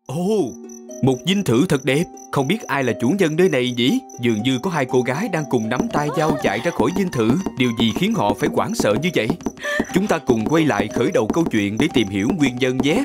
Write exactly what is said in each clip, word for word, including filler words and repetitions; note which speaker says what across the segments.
Speaker 1: Ồ, một dinh thự thật đẹp. Không biết ai là chủ nhân nơi này nhỉ? Dường như có hai cô gái đang cùng nắm tay nhau chạy ra khỏi dinh thự. Điều gì khiến họ phải hoảng sợ như vậy? Chúng ta cùng quay lại khởi đầu câu chuyện để tìm hiểu nguyên nhân nhé.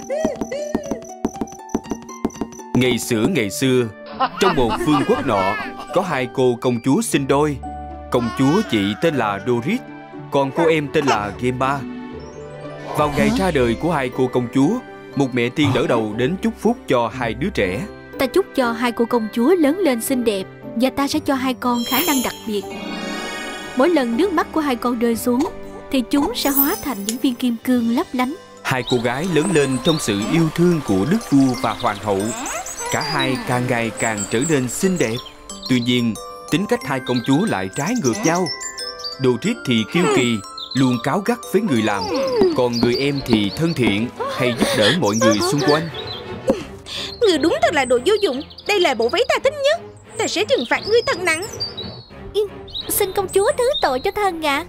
Speaker 1: Ngày xưa ngày xưa, trong một vương quốc nọ, có hai cô công chúa sinh đôi. Công chúa chị tên là Doris, còn cô em tên là Gemma. Vào ngày ra đời của hai cô công chúa, một mẹ tiên đỡ đầu đến chúc phúc cho hai đứa trẻ.
Speaker 2: Ta chúc cho hai cô công chúa lớn lên xinh đẹp, và ta sẽ cho hai con khả năng đặc biệt. Mỗi lần nước mắt của hai con rơi xuống thì chúng sẽ hóa thành những viên kim cương lấp lánh.
Speaker 1: Hai cô gái lớn lên trong sự yêu thương của đức vua và hoàng hậu. Cả hai càng ngày càng trở nên xinh đẹp. Tuy nhiên, tính cách hai công chúa lại trái ngược nhau. Doris thì kiêu kỳ, luôn cáu gắt với người làm, còn người em thì thân thiện, hay giúp đỡ mọi người xung quanh.
Speaker 3: Ngươi đúng thật là đồ vô dụng. Đây là bộ váy ta thích nhất. Ta sẽ trừng phạt ngươi thật nặng.
Speaker 2: Xin công chúa thứ tội cho thân ạ.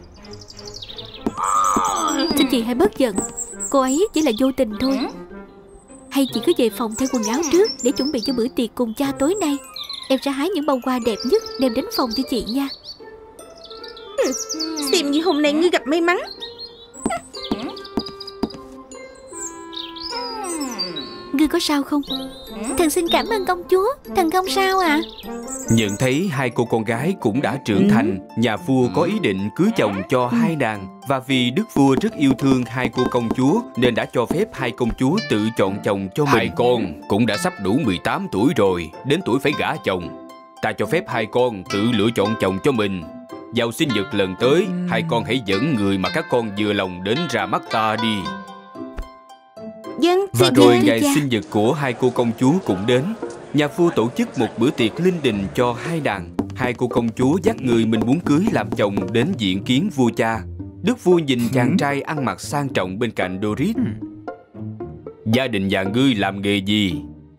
Speaker 2: Xin chị hãy bớt giận. Cô ấy chỉ là vô tình thôi. Hay chị cứ về phòng thay quần áo trước để chuẩn bị cho bữa tiệc cùng cha tối nay. Em sẽ hái những bông hoa đẹp nhất đem đến phòng cho chị nha.
Speaker 3: Xem như hôm nay ngươi gặp may mắn.
Speaker 2: Ngươi có sao không? Thần xin cảm ơn công chúa. Thần không sao ạ. À?
Speaker 1: Nhận thấy hai cô con gái cũng đã trưởng thành, nhà vua có ý định cưới chồng cho hai nàng. Và vì đức vua rất yêu thương hai cô công chúa nên đã cho phép hai công chúa tự chọn chồng cho mình. Hai con cũng đã sắp đủ mười tám tuổi rồi, đến tuổi phải gả chồng. Ta cho phép hai con tự lựa chọn chồng cho mình. Vào sinh nhật lần tới, hai con hãy dẫn người mà các con vừa lòng đến ra mắt ta đi.
Speaker 3: Dân,
Speaker 1: Và rồi ngày sinh nhật của hai cô công chúa cũng đến. Nhà vua tổ chức một bữa tiệc linh đình cho hai nàng. Hai cô công chúa dắt người mình muốn cưới làm chồng đến diện kiến vua cha. Đức vua nhìn chàng trai ăn mặc sang trọng bên cạnh Doris. Gia đình nhà ngươi làm nghề gì?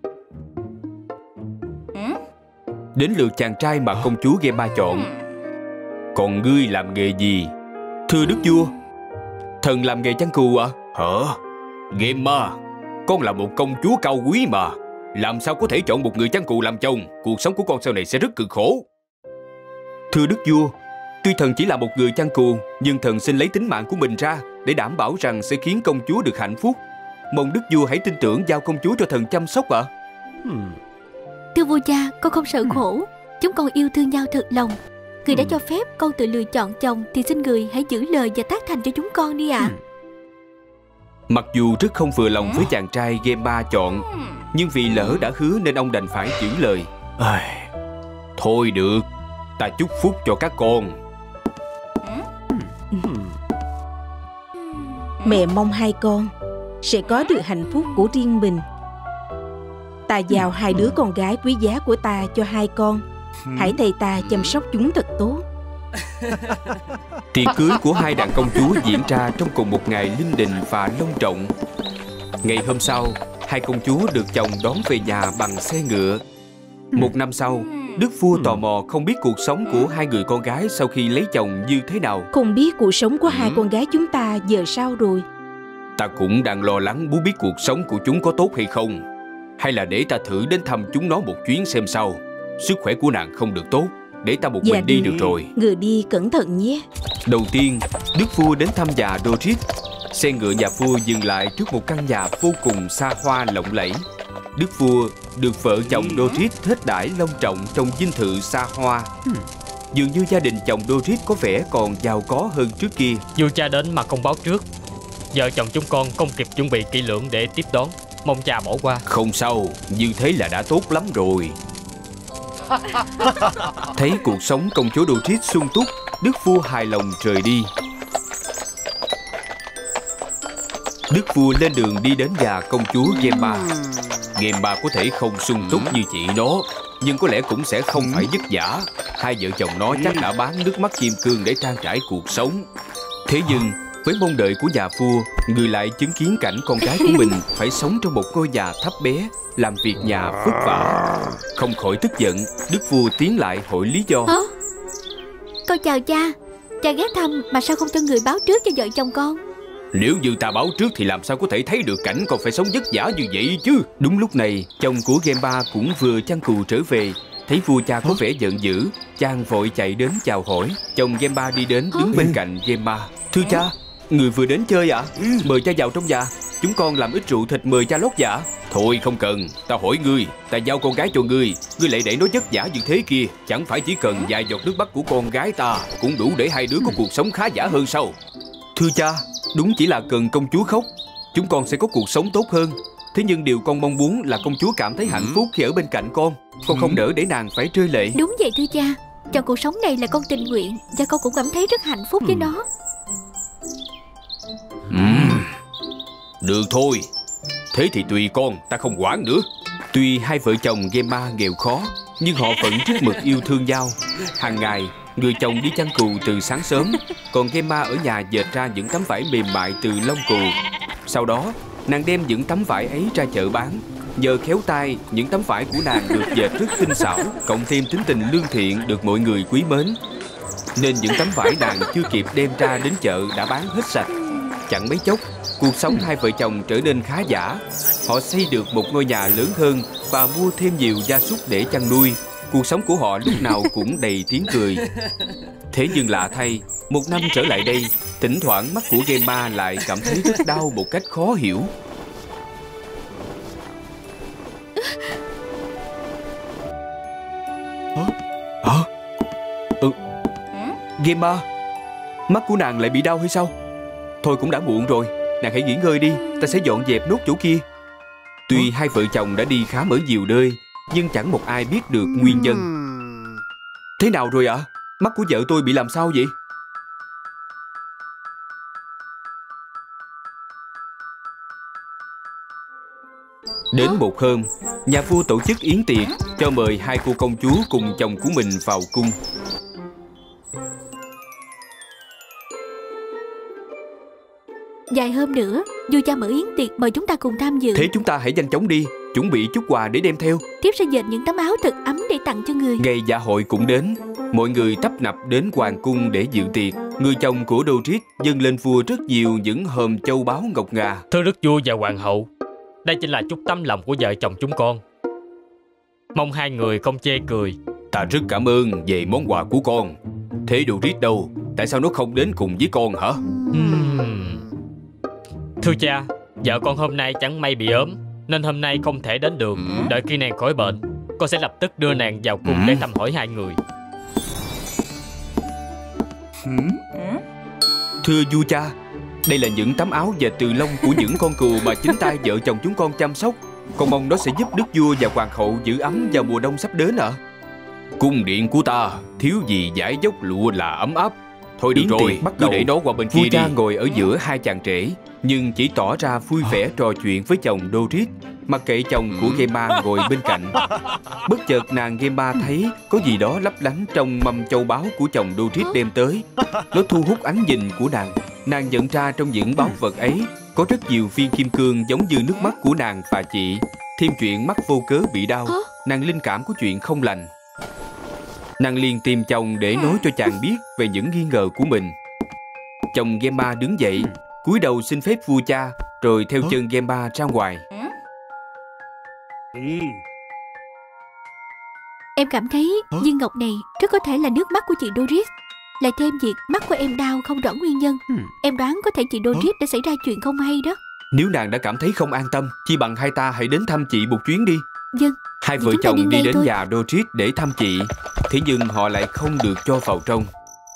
Speaker 1: Đến lượt chàng trai mà công chúa Gemma chọn. Còn ngươi làm nghề gì? Thưa đức vua, thần làm nghề chăn cừu ạ. Hả? Gemma, con là một công chúa cao quý mà. Làm sao có thể chọn một người chăn cừu làm chồng? Cuộc sống của con sau này sẽ rất cực khổ. Thưa đức vua, tuy thần chỉ là một người chăn cừu, nhưng thần xin lấy tính mạng của mình ra để đảm bảo rằng sẽ khiến công chúa được hạnh phúc. Mong đức vua hãy tin tưởng giao công chúa cho thần chăm sóc ạ.
Speaker 2: Thưa vua cha, con không sợ khổ. Chúng con yêu thương nhau thật lòng. Người đã cho phép con tự lựa chọn chồng thì xin người hãy giữ lời và tác thành cho chúng con đi ạ. À.
Speaker 1: Mặc dù rất không vừa lòng với chàng trai Gemma chọn, nhưng vì lỡ đã hứa nên ông đành phải giữ lời. À, thôi được, ta chúc phúc cho các con.
Speaker 3: Mẹ mong hai con sẽ có được hạnh phúc của riêng mình. Ta giao hai đứa con gái quý giá của ta cho hai con. Hãy thầy ta chăm sóc chúng thật tốt.
Speaker 1: Tiệc cưới của hai đàn công chúa diễn ra trong cùng một ngày linh đình và long trọng. Ngày hôm sau, hai công chúa được chồng đón về nhà bằng xe ngựa. Một năm sau, đức vua tò mò không biết cuộc sống của hai người con gái sau khi lấy chồng như thế nào.
Speaker 3: Không biết cuộc sống của hai con gái chúng ta giờ sao rồi?
Speaker 1: Ta cũng đang lo lắng muốn biết cuộc sống của chúng có tốt hay không. Hay là để ta thử đến thăm chúng nó một chuyến xem sao. Sức khỏe của nàng không được tốt, để ta một
Speaker 3: dạ
Speaker 1: mình đi được rồi.
Speaker 3: Người đi cẩn thận nhé.
Speaker 1: Đầu tiên, đức vua đến thăm nhà Doris. Xe ngựa nhà vua dừng lại trước một căn nhà vô cùng xa hoa lộng lẫy. Đức vua được vợ chồng Doris thết đãi long trọng trong dinh thự xa hoa. Dường như gia đình chồng Doris có vẻ còn giàu có hơn trước kia.
Speaker 4: Vua cha đến mà không báo trước. Vợ chồng chúng con không kịp chuẩn bị kỹ lưỡng để tiếp đón. Mong cha bỏ qua.
Speaker 1: Không sao, như thế là đã tốt lắm rồi. Thấy cuộc sống công chúa Doris sung túc, đức vua hài lòng rời đi. Đức vua lên đường đi đến nhà công chúa Gemma. Gemma có thể không sung túc như chị nó, nhưng có lẽ cũng sẽ không phải vất vả. Hai vợ chồng nó chắc đã bán nước mắt kim cương để trang trải cuộc sống. Thế nhưng với mong đợi của nhà vua, người lại chứng kiến cảnh con gái của mình phải sống trong một ngôi nhà thấp bé, làm việc nhà vất vả. Không khỏi tức giận, đức vua tiến lại hỏi lý do.
Speaker 2: Hả? Con chào cha. Cha ghé thăm mà sao không cho người báo trước cho vợ chồng con?
Speaker 1: Nếu như ta báo trước thì làm sao có thể thấy được cảnh con phải sống vất vả như vậy chứ. Đúng lúc này, chồng của Gemma cũng vừa chăn cừu trở về. Thấy vua cha có vẻ giận dữ, chàng vội chạy đến chào hỏi. Chồng Gemma đi đến đứng bên cạnh Gemma. Thưa cha, người vừa đến chơi ạ? À? Mời cha vào trong nhà. Chúng con làm ít rượu thịt mời cha lót dạ. Thôi không cần, ta hỏi ngươi, ta giao con gái cho ngươi, ngươi lại để nó vất vả như thế kia. Chẳng phải chỉ cần vài giọt nước mắt của con gái ta cũng đủ để hai đứa có cuộc sống khá giả hơn sao? Thưa cha, đúng chỉ là cần công chúa khóc, chúng con sẽ có cuộc sống tốt hơn. Thế nhưng điều con mong muốn là công chúa cảm thấy hạnh phúc khi ở bên cạnh con. Con không nỡ để nàng phải rơi lệ.
Speaker 2: Đúng vậy thưa cha, chọn cuộc sống này là con tình nguyện, và con cũng cảm thấy rất hạnh phúc với nó.
Speaker 1: uhm. Được thôi, thế thì tùy con, ta không quản nữa. Tuy hai vợ chồng Gemma nghèo khó, nhưng họ vẫn rất mực yêu thương nhau. Hàng ngày, người chồng đi chăn cừu từ sáng sớm, còn Gemma ở nhà dệt ra những tấm vải mềm mại từ lông cừu. Sau đó, nàng đem những tấm vải ấy ra chợ bán. Nhờ khéo tay, những tấm vải của nàng được dệt rất tinh xảo, cộng thêm tính tình lương thiện được mọi người quý mến, nên những tấm vải nàng chưa kịp đem ra đến chợ đã bán hết sạch. Chẳng mấy chốc, cuộc sống hai vợ chồng trở nên khá giả. Họ xây được một ngôi nhà lớn hơn và mua thêm nhiều gia súc để chăn nuôi. Cuộc sống của họ lúc nào cũng đầy tiếng cười. Thế nhưng lạ thay, một năm trở lại đây, thỉnh thoảng mắt của Gemma lại cảm thấy rất đau một cách khó hiểu. Hả? Hả? Ừ. Gemma, mắt của nàng lại bị đau hay sao? Thôi cũng đã muộn rồi, nàng hãy nghỉ ngơi đi, ta sẽ dọn dẹp nốt chỗ kia. Tuy hai vợ chồng đã đi khám ở nhiều nơi, nhưng chẳng một ai biết được nguyên nhân. Thế nào rồi ạ? À? Mắt của vợ tôi bị làm sao vậy? Đến một hôm, nhà vua tổ chức yến tiệc cho mời hai cô công chúa cùng chồng của mình vào cung.
Speaker 2: Vài hôm nữa, vua cha mở yến tiệc mời chúng ta cùng tham dự.
Speaker 1: Thế chúng ta hãy nhanh chóng đi, chuẩn bị chút quà để đem theo.
Speaker 2: Tiếp sẽ dệt những tấm áo thật ấm để tặng cho người.
Speaker 1: Ngày dạ hội cũng đến, mọi người tấp nập đến hoàng cung để dự tiệc. Người chồng của Doris dâng lên vua rất nhiều những hòm châu báu ngọc ngà.
Speaker 4: Thưa đức vua và hoàng hậu, đây chính là chút tấm lòng của vợ chồng chúng con. Mong hai người không chê cười.
Speaker 1: Ta rất cảm ơn về món quà của con. Thế Doris đâu? Tại sao nó không đến cùng với con hả?
Speaker 4: uhm. Thưa cha, vợ con hôm nay chẳng may bị ốm, nên hôm nay không thể đến được. Đợi khi nàng khỏi bệnh, con sẽ lập tức đưa nàng vào cung để thăm hỏi hai người.
Speaker 1: Thưa vua cha, đây là những tấm áo dệt từ lông của những con cừu mà chính tay vợ chồng chúng con chăm sóc. Con mong nó sẽ giúp đức vua và hoàng hậu giữ ấm vào mùa đông sắp đến ạ. À? Cung điện của ta thiếu gì dải dốc lụa là ấm áp. Thôi được rồi, cứ để nó qua bên kia đi. Vua cha ngồi ở giữa hai chàng trẻ, nhưng chỉ tỏ ra vui vẻ trò chuyện với chồng Doris, mặc kệ chồng của Gemma ngồi bên cạnh. Bất chợt nàng Gemma thấy có gì đó lấp lánh trong mâm châu báu của chồng Doris đem tới. Nó thu hút ánh nhìn của nàng. Nàng nhận ra trong những báu vật ấy có rất nhiều viên kim cương giống như nước mắt của nàng và chị. Thêm chuyện mắt vô cớ bị đau, nàng linh cảm có chuyện không lành. Nàng liền tìm chồng để nói cho chàng biết về những nghi ngờ của mình. Chồng Gemma đứng dậy, cúi đầu xin phép vua cha, rồi theo chân Gemma ra ngoài.
Speaker 2: Em cảm thấy viên ngọc này rất có thể là nước mắt của chị Doris. Lại thêm việc mắt của em đau không rõ nguyên nhân, em đoán có thể chị Doris đã xảy ra chuyện không hay đó.
Speaker 1: Nếu nàng đã cảm thấy không an tâm, chi bằng hai ta hãy đến thăm chị một chuyến đi.
Speaker 2: Vâng.
Speaker 1: Hai vợ chồng đi, đi đến thôi. Nhà Doris để thăm chị. Thế nhưng họ lại không được cho vào trong.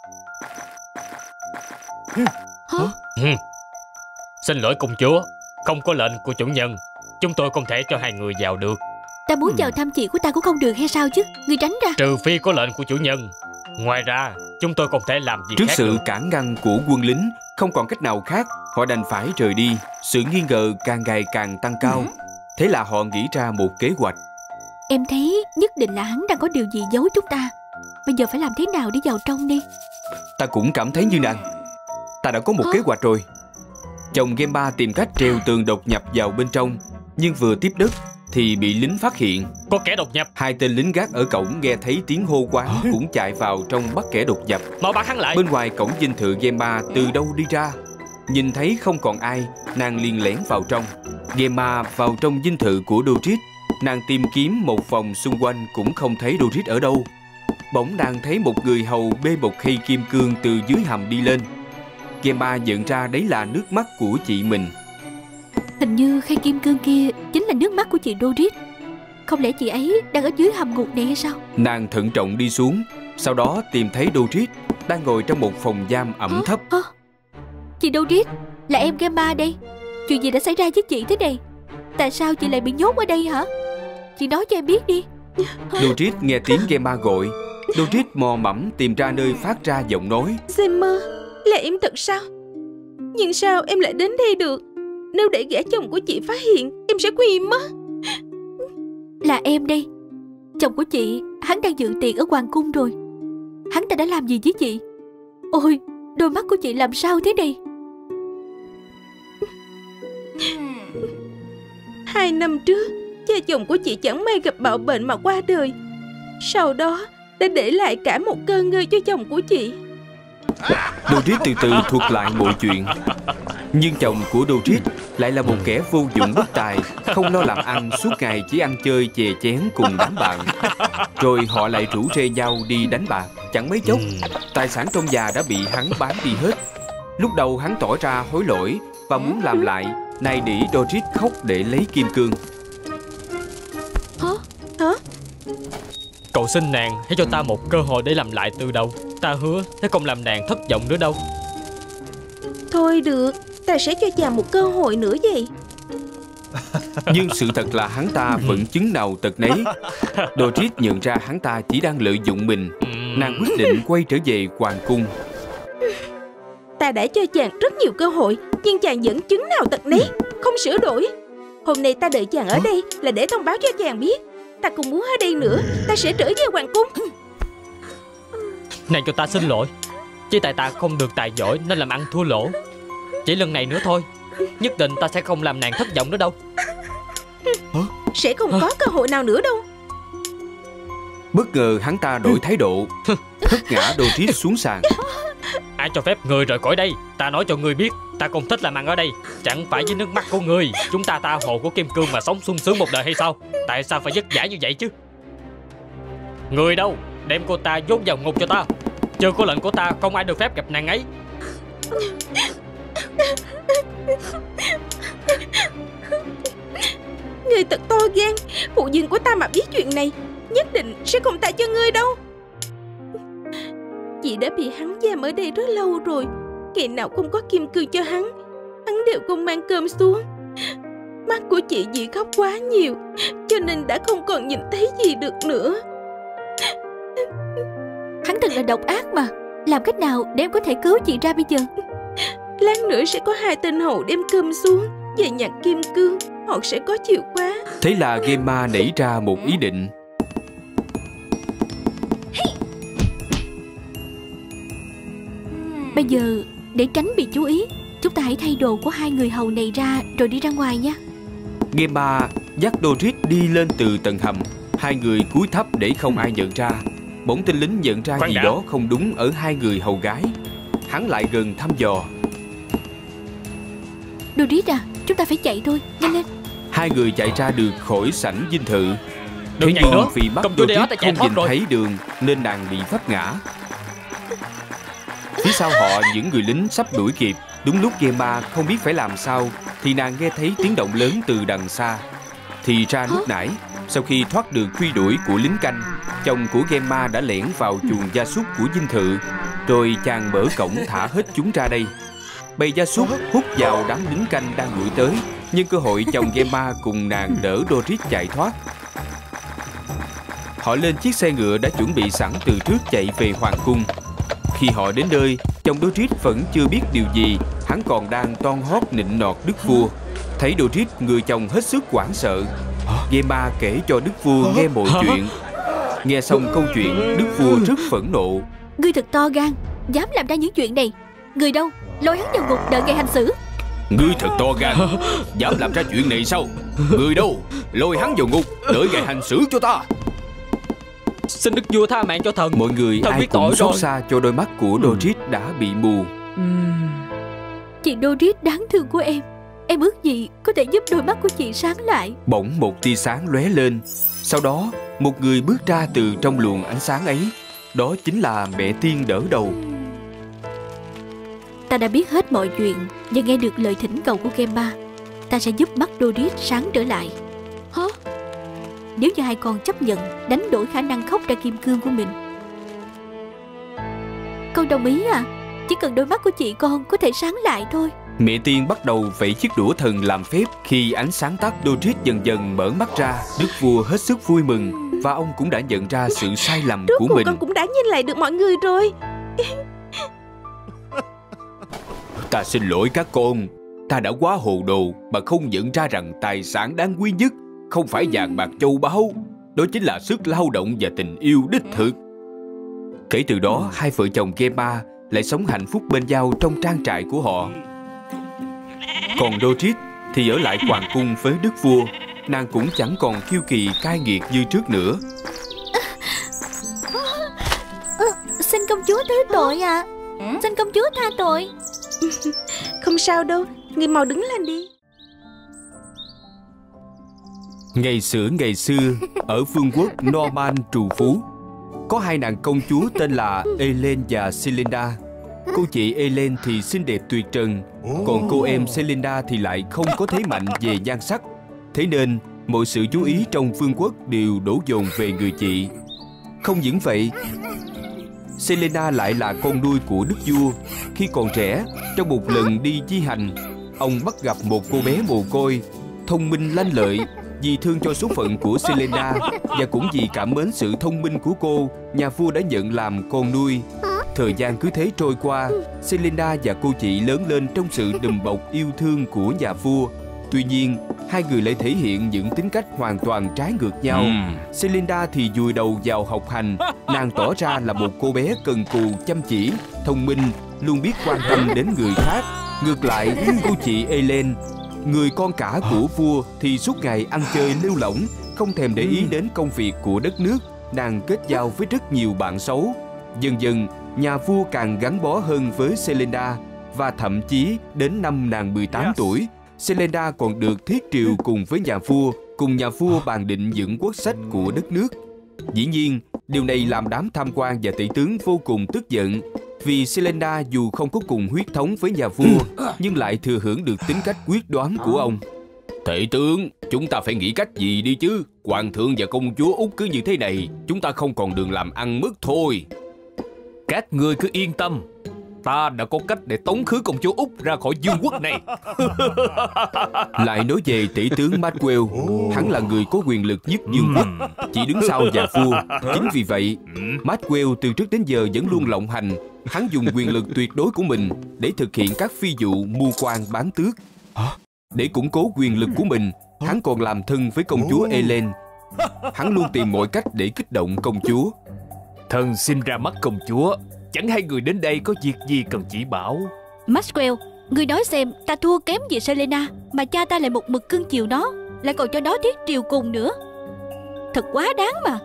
Speaker 2: Hả?
Speaker 4: Xin lỗi công chúa, không có lệnh của chủ nhân, chúng tôi không thể cho hai người vào được.
Speaker 2: Ta muốn vào thăm chị của ta cũng không được hay sao chứ? Người tránh ra.
Speaker 4: Trừ phi có lệnh của chủ nhân. Ngoài ra, chúng tôi không thể làm gì
Speaker 1: Trước
Speaker 4: khác
Speaker 1: sự
Speaker 4: được.
Speaker 1: cản ngăn của quân lính, không còn cách nào khác, họ đành phải rời đi. Sự nghi ngờ càng ngày càng tăng cao. Thế là họ nghĩ ra một kế hoạch.
Speaker 2: Em thấy nhất định là hắn đang có điều gì giấu chúng ta. Bây giờ phải làm thế nào để vào trong đi?
Speaker 1: Ta cũng cảm thấy như nàng. Ta đã có một Hả? kế hoạch rồi. Chồng Gemma tìm cách treo tường đột nhập vào bên trong, nhưng vừa tiếp đất thì bị lính phát hiện.
Speaker 4: Có kẻ đột nhập.
Speaker 1: Hai tên lính gác ở cổng nghe thấy tiếng hô quán cũng chạy vào trong bắt kẻ đột nhập.
Speaker 4: Mau bắt hắn lại.
Speaker 1: Bên ngoài cổng dinh thự Gemma từ đâu đi ra? Nhìn thấy không còn ai, nàng liền lẻn vào trong. Gemma vào trong dinh thự của Dorit. Nàng tìm kiếm một vòng xung quanh cũng không thấy Dorit ở đâu. Bỗng nàng thấy một người hầu bê một khay kim cương từ dưới hầm đi lên. Gemma nhận ra đấy là nước mắt của chị mình.
Speaker 2: Hình như khay kim cương kia chính là nước mắt của chị Dorit. Không lẽ chị ấy đang ở dưới hầm ngục này hay sao?
Speaker 1: Nàng thận trọng đi xuống, sau đó tìm thấy Dorit đang ngồi trong một phòng giam ẩm thấp.
Speaker 2: Hả? Chị Dorit, là em Gemma đây. Chuyện gì đã xảy ra với chị thế này? Tại sao chị lại bị nhốt ở đây hả? Chị nói cho em biết đi.
Speaker 1: Dorit nghe tiếng Gemma gọi. Dorit mò mẫm tìm ra nơi phát ra giọng nói.
Speaker 3: Gemma, là em thật sao? Nhưng sao em lại đến đây được? Nếu để gã chồng của chị phát hiện, em sẽ quy mất.
Speaker 2: Là em đây. Chồng của chị, hắn đang dự tiệc ở hoàng cung rồi. Hắn ta đã làm gì với chị? Ôi, đôi mắt của chị làm sao thế này?
Speaker 3: Hai năm trước, cha chồng của chị chẳng may gặp bạo bệnh mà qua đời. Sau đó đã để lại cả một cơ ngơi cho chồng của chị.
Speaker 1: Dorit từ từ thuật lại mọi chuyện. Nhưng chồng của Dorit lại là một kẻ vô dụng bất tài, không lo làm ăn, suốt ngày chỉ ăn chơi chè chén cùng đám bạn. Rồi họ lại rủ rê nhau đi đánh bạc. Chẳng mấy chốc, tài sản trong nhà đã bị hắn bán đi hết. Lúc đầu hắn tỏ ra hối lỗi và muốn làm lại, nay để Dorit khóc để lấy kim cương.
Speaker 3: Hả? Hả?
Speaker 4: Cậu xin nàng hãy cho ta một cơ hội để làm lại từ đầu. Ta hứa sẽ không làm nàng thất vọng nữa đâu.
Speaker 3: Thôi được, ta sẽ cho chàng một cơ hội nữa vậy.
Speaker 1: Nhưng sự thật là hắn ta vẫn chứng nào tật nấy. Dorit nhận ra hắn ta chỉ đang lợi dụng mình. Nàng quyết định quay trở về hoàng cung.
Speaker 3: Ta đã cho chàng rất nhiều cơ hội, nhưng chàng vẫn chứng nào tật nấy, không sửa đổi. Hôm nay ta đợi chàng ở đây là để thông báo cho chàng biết ta không muốn ở đây nữa. Ta sẽ trở về hoàng cung.
Speaker 4: Nàng cho ta xin lỗi. Chỉ tại ta không được tài giỏi nên làm ăn thua lỗ. Chỉ lần này nữa thôi. Nhất định ta sẽ không làm nàng thất vọng nữa đâu.
Speaker 3: Sẽ không có cơ hội nào nữa đâu.
Speaker 1: Bất ngờ hắn ta đổi thái độ, hất ngã Dorit xuống sàn.
Speaker 4: Ai cho phép người rời khỏi đây? Ta nói cho ngươi biết, ta không thích làm ăn ở đây. Chẳng phải với nước mắt của ngươi chúng ta tha hồ của kim cương mà sống sung sướng một đời hay sao? Tại sao phải vất vả như vậy chứ? Người đâu? Đem cô ta dốt vào ngục cho ta. Chưa có lệnh của ta không ai được phép gặp nàng ấy.
Speaker 3: Ngươi thật to gan. Phụ dương của ta mà biết chuyện này nhất định sẽ không tha cho ngươi đâu. Chị đã bị hắn giam ở đây rất lâu rồi. Ngày nào không có kim cương cho hắn, hắn đều không mang cơm xuống. Mắt của chị vì khóc quá nhiều cho nên đã không còn nhìn thấy gì được nữa.
Speaker 2: Hắn thật là độc ác mà. Làm cách nào để em có thể cứu chị ra bây giờ?
Speaker 3: Lát nữa sẽ có hai tên hầu đem cơm xuống và nhặt kim cương. Họ sẽ có chìa khóa.
Speaker 1: Thế là Gemma nảy ra một ý định.
Speaker 2: Bây giờ để tránh bị chú ý, chúng ta hãy thay đồ của hai người hầu này ra rồi đi ra ngoài nha.
Speaker 1: Gemma dắt Dorit đi lên từ tầng hầm. Hai người cúi thấp để không ai nhận ra. Bỗng tên lính nhận ra
Speaker 4: Khoan
Speaker 1: gì
Speaker 4: đã.
Speaker 1: đó không đúng ở hai người hầu gái. Hắn lại gần thăm dò.
Speaker 2: Dorit à, chúng ta phải chạy thôi, nhanh lên.
Speaker 1: Hai người chạy ra được khỏi sảnh dinh thự.
Speaker 4: Đừng
Speaker 1: Thế
Speaker 4: nhảy
Speaker 1: nhưng
Speaker 4: nữa,
Speaker 1: vì bắt
Speaker 4: công chúa Đế
Speaker 1: Dorit
Speaker 4: ta chạy
Speaker 1: không
Speaker 4: thoát
Speaker 1: nhìn
Speaker 4: rồi.
Speaker 1: thấy đường nên nàng bị vấp ngã. Phía sau họ những người lính sắp đuổi kịp. Đúng lúc Gemma không biết phải làm sao thì nàng nghe thấy tiếng động lớn từ đằng xa. Thì ra lúc nãy, sau khi thoát được truy đuổi của lính canh, chồng của Gemma đã lẻn vào chuồng gia súc của dinh thự. Rồi chàng mở cổng thả hết chúng ra đây. Bầy gia súc hút vào đám lính canh đang đuổi tới. Nhưng cơ hội chồng Gemma cùng nàng đỡ Dorit chạy thoát. Họ lên chiếc xe ngựa đã chuẩn bị sẵn từ trước chạy về hoàng cung. Khi họ đến nơi, chồng Dorit vẫn chưa biết điều gì. Hắn còn đang toan hót nịnh nọt đức vua. Thấy Dorit, người chồng hết sức hoảng sợ. Gemma kể cho đức vua nghe mọi chuyện. Nghe xong câu chuyện, đức vua rất phẫn nộ.
Speaker 2: Ngươi thật to gan, dám làm ra những chuyện này. Người đâu, lôi hắn vào ngục đợi ngày hành xử.
Speaker 1: Ngươi thật to gan, dám làm ra chuyện này sao? Người đâu, lôi hắn vào ngục đợi ngày hành xử cho ta.
Speaker 4: Xin đức vua tha mạng cho thần.
Speaker 1: Mọi người
Speaker 4: Thần
Speaker 1: ai
Speaker 4: biết
Speaker 1: cũng
Speaker 4: tội
Speaker 1: xót
Speaker 4: rồi.
Speaker 1: xa cho đôi mắt của Dorit đã bị mù.
Speaker 2: Chị Doris đáng thương của em. Em ước gì có thể giúp đôi mắt của chị sáng lại.
Speaker 1: Bỗng một tia sáng lóe lên. Sau đó một người bước ra từ trong luồng ánh sáng ấy. Đó chính là mẹ tiên đỡ đầu.
Speaker 2: Ta đã biết hết mọi chuyện và nghe được lời thỉnh cầu của Gemma. Ta sẽ giúp mắt Doris sáng trở lại.
Speaker 3: Hả?
Speaker 2: Nếu như hai con chấp nhận đánh đổi khả năng khóc ra kim cương của mình. Con đồng ý à? Chỉ cần đôi mắt của chị con có thể sáng lại thôi.
Speaker 1: Mẹ tiên bắt đầu vẫy chiếc đũa thần làm phép. Khi ánh sáng tắt, Doris dần dần mở mắt ra. Đức vua hết sức vui mừng, và ông cũng đã nhận ra sự sai lầm
Speaker 3: Rốt
Speaker 1: của
Speaker 3: cuộc
Speaker 1: mình.
Speaker 3: con cũng đã nhìn lại được mọi người rồi.
Speaker 1: Ta xin lỗi các con. Ta đã quá hồ đồ mà không nhận ra rằng tài sản đáng quý nhất không phải vàng bạc châu báu, đó chính là sức lao động và tình yêu đích thực. Kể từ đó, hai vợ chồng Gemma lại sống hạnh phúc bên nhau trong trang trại của họ. Còn Doris thì ở lại hoàng cung với đức vua. Nàng cũng chẳng còn kiêu kỳ cay nghiệt như trước nữa.
Speaker 2: à, Xin công chúa thứ tội ạ. à. Xin công chúa tha tội.
Speaker 3: Không sao đâu, người mau đứng lên đi.
Speaker 1: Ngày xưa ngày xưa, ở vương quốc Norman trù phú, có hai nàng công chúa tên là Ellen và Celinda. Cô chị Ellen thì xinh đẹp tuyệt trần, còn cô em Celinda thì lại không có thế mạnh về nhan sắc. Thế nên mọi sự chú ý trong vương quốc đều đổ dồn về người chị. Không những vậy, Celinda lại là con nuôi của đức vua. Khi còn trẻ, trong một lần đi di hành, ông bắt gặp một cô bé mồ côi, thông minh lanh lợi. Vì thương cho số phận của Celinda và cũng vì cảm mến sự thông minh của cô, nhà vua đã nhận làm con nuôi. Thời gian cứ thế trôi qua, Celinda và cô chị lớn lên trong sự đùm bọc yêu thương của nhà vua. Tuy nhiên, hai người lại thể hiện những tính cách hoàn toàn trái ngược nhau. Celinda thì vùi đầu vào học hành. Nàng tỏ ra là một cô bé cần cù, chăm chỉ, thông minh, luôn biết quan tâm đến người khác. Ngược lại, cô chị Ellen, người con cả của vua, thì suốt ngày ăn chơi lêu lỏng, không thèm để ý đến công việc của đất nước. Nàng kết giao với rất nhiều bạn xấu. Dần dần, nhà vua càng gắn bó hơn với Celinda, và thậm chí đến năm nàng mười tám tuổi, Celinda còn được thiết triều cùng với nhà vua, cùng nhà vua bàn định những quốc sách của đất nước. Dĩ nhiên, điều này làm đám tham quan và tể tướng vô cùng tức giận, vì Celinda dù không có cùng huyết thống với nhà vua, nhưng lại thừa hưởng được tính cách quyết đoán của ông. Tể tướng, chúng ta phải nghĩ cách gì đi chứ. Hoàng thượng và công chúa Úc cứ như thế này, chúng ta không còn đường làm ăn mất thôi. Các ngươi cứ yên tâm, ta đã có cách để tống khứ công chúa Úc ra khỏi vương quốc này. Lại nói về tể tướng Maxwell, hắn là người có quyền lực nhất vương quốc, chỉ đứng sau nhà vua. Chính vì vậy, Maxwell từ trước đến giờ vẫn luôn lộng hành. Hắn dùng quyền lực tuyệt đối của mình để thực hiện các phi vụ mưu quan bán tước. Để củng cố quyền lực của mình, hắn còn làm thân với công chúa Ellen. Hắn luôn tìm mọi cách để kích động công chúa.
Speaker 5: Thần xin ra mắt công chúa, chẳng hay người đến đây có việc gì cần chỉ bảo.
Speaker 2: Maxwell, ngươi nói xem, ta thua kém gì Selena mà cha ta lại một mực cưng chiều nó, lại còn cho nó thiết triều cùng nữa. Thật quá đáng mà.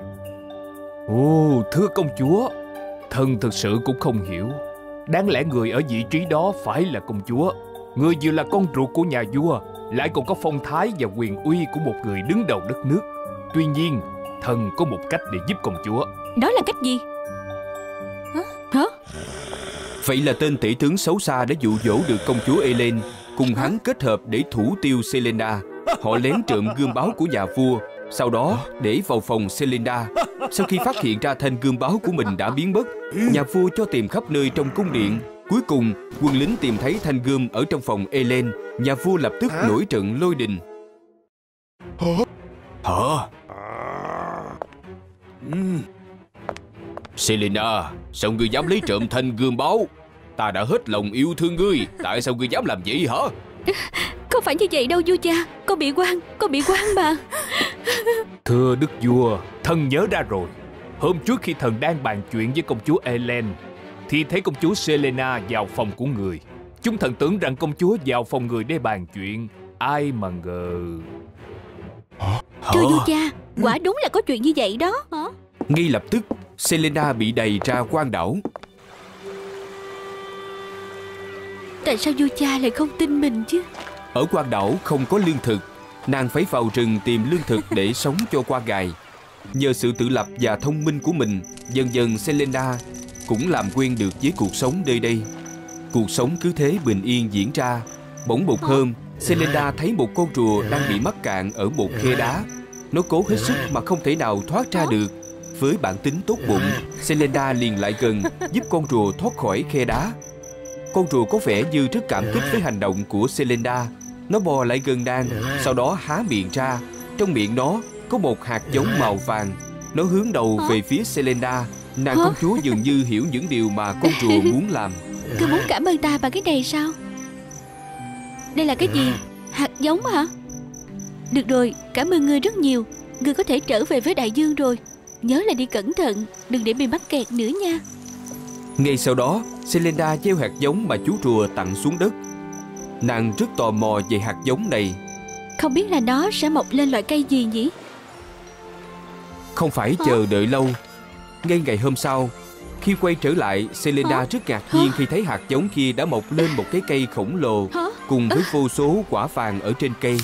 Speaker 5: Ồ, thưa công chúa, thần thực sự cũng không hiểu. Đáng lẽ người ở vị trí đó phải là công chúa. Người vừa là con ruột của nhà vua, lại còn có phong thái và quyền uy của một người đứng đầu đất nước. Tuy nhiên, thần có một cách để giúp công chúa.
Speaker 2: Đó là cách gì? Hả? Hả?
Speaker 1: Vậy là tên tể tướng xấu xa đã dụ dỗ được công chúa Ellen cùng hắn kết hợp để thủ tiêu Selena. Họ lén trộm gươm báo của nhà vua, sau đó để vào phòng Selena. Sau khi phát hiện ra thanh gươm báo của mình đã biến mất, nhà vua cho tìm khắp nơi trong cung điện. Cuối cùng, quân lính tìm thấy thanh gươm ở trong phòng Ellen. Nhà vua lập tức nổi trận lôi đình. Hả? Selena, sao ngươi dám lấy trộm thanh gươm báo? Ta đã hết lòng yêu thương ngươi, tại sao ngươi dám làm vậy hả?
Speaker 2: Không phải như vậy đâu vua cha, con bị quan, con bị quan mà.
Speaker 5: Thưa đức vua, thần nhớ ra rồi. Hôm trước khi thần đang bàn chuyện với công chúa Ellen, thì thấy công chúa Selena vào phòng của người. Chúng thần tưởng rằng công chúa vào phòng người để bàn chuyện, ai mà ngờ.
Speaker 2: Thưa vua cha, quả đúng là có chuyện như vậy đó. Hả?
Speaker 1: Ngay lập tức, Selena bị đày ra quan đảo.
Speaker 2: Tại sao vua cha lại không tin mình chứ?
Speaker 1: Ở quan đảo không có lương thực, nàng phải vào rừng tìm lương thực để sống cho qua ngày. Nhờ sự tự lập và thông minh của mình, dần dần Selena cũng làm quen được với cuộc sống nơi đây. Cuộc sống cứ thế bình yên diễn ra. Bỗng một hôm, Selena thấy một con rùa đang bị mắc cạn ở một khe đá. Nó cố hết sức mà không thể nào thoát ra được. Với bản tính tốt bụng, Selena liền lại gần giúp con rùa thoát khỏi khe đá. Con rùa có vẻ như rất cảm kích với hành động của Selena. Nó bò lại gần nàng, sau đó há miệng ra. Trong miệng nó có một hạt giống màu vàng. Nó hướng đầu về phía Selena. Nàng công chúa dường như hiểu những điều mà con rùa muốn làm.
Speaker 2: Ngươi muốn cảm ơn ta bằng cái này sao? Đây là cái gì? Hạt giống hả? Được rồi, cảm ơn ngươi rất nhiều. Ngươi có thể trở về với đại dương rồi. Nhớ là đi cẩn thận, đừng để bị mắc kẹt nữa nha.
Speaker 1: Ngay sau đó, Selena gieo hạt giống mà chú rùa tặng xuống đất. Nàng rất tò mò về hạt giống này.
Speaker 2: Không biết là nó sẽ mọc lên loại cây gì nhỉ?
Speaker 1: Không phải chờ đợi lâu. Ngay ngày hôm sau, khi quay trở lại, Selena rất ngạc nhiên khi thấy hạt giống kia đã mọc lên một cái cây khổng lồ, cùng với vô số quả vàng ở trên cây.